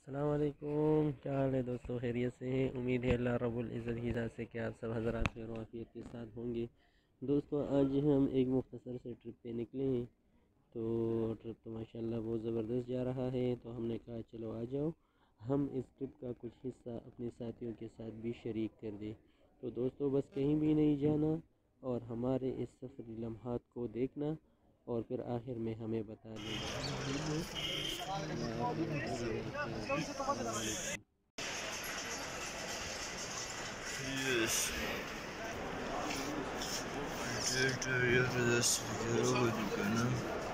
अस्सलाम वालेकुम। क्या हाल है दोस्तों, खैरियत से हैं? उम्मीद है अल्लाह रब्बुल इज़्ज़त की ज़ात से कि आप सब हज़रात खैर और आफियत के साथ होंगे। दोस्तों, आज हम एक मुख्तसर से ट्रिप पे निकले हैं। तो ट्रिप तो माशाल्लाह बहुत ज़बरदस्त जा रहा है। तो हमने कहा चलो आ जाओ, हम इस ट्रिप का कुछ हिस्सा अपने साथियों के साथ भी शरीक कर दें। तो दोस्तों, बस कहीं भी नहीं जाना और हमारे इस सफ़री लम्हात को देखना और फिर आखिर में हमें बता देना। Yes. Director Yıldız Yarı Dükkanı.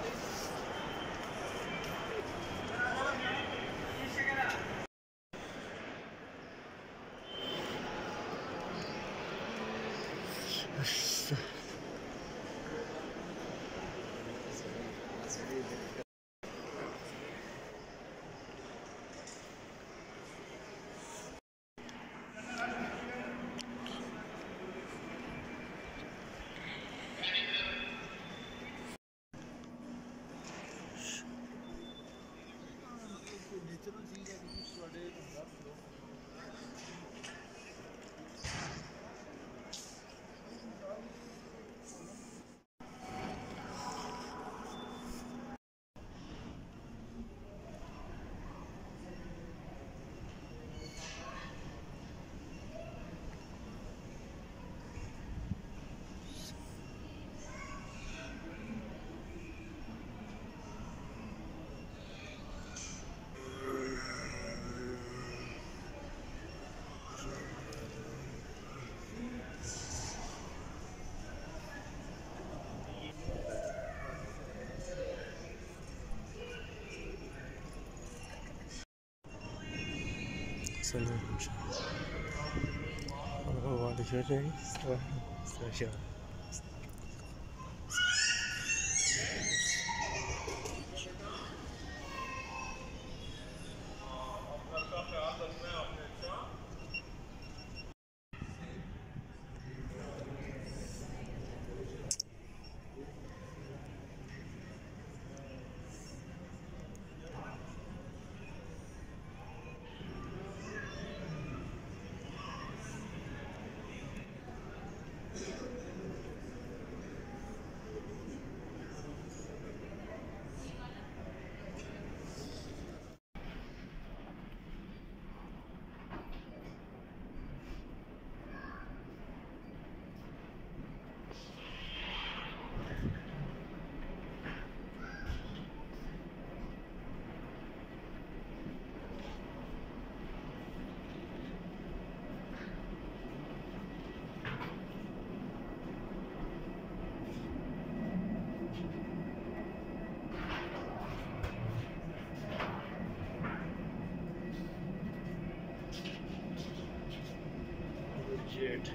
Jet.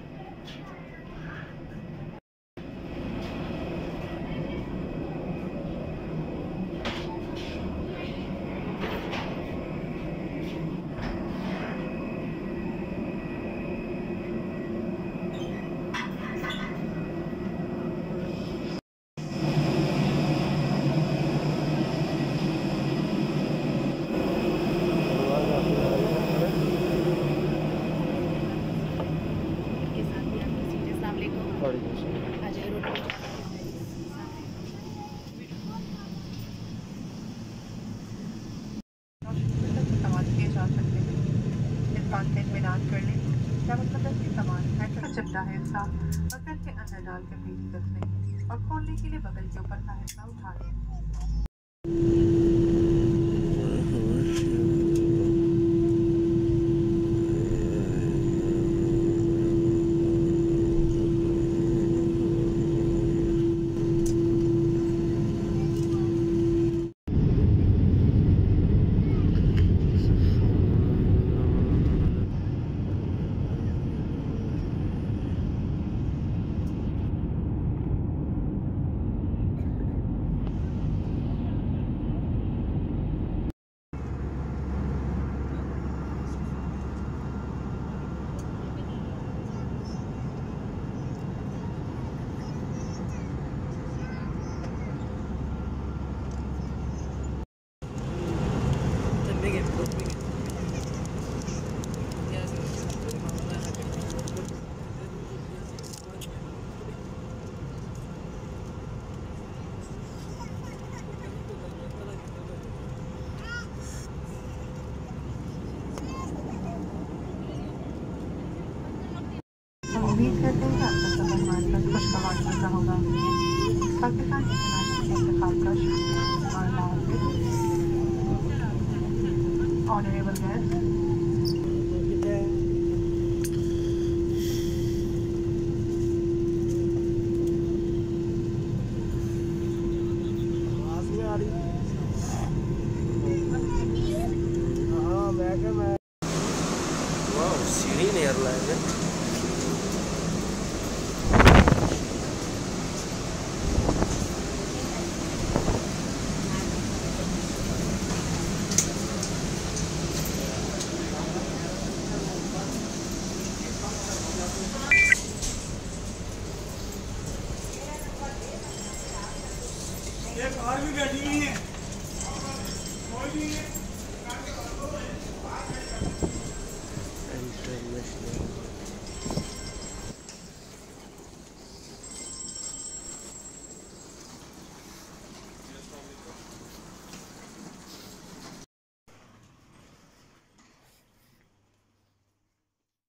चिपटा है साफ और फिर के अंदर डालकर पेटी रख लें और खोलने के लिए बगल के ऊपर का हिस्सा उठा लें। पाकिस्तान इंटरनेशनल के इंतखाब का शुक्रिया। ऑनरेबल गेस्ट, सीढ़ी नहीं है। एक और भी बैठी हुई है।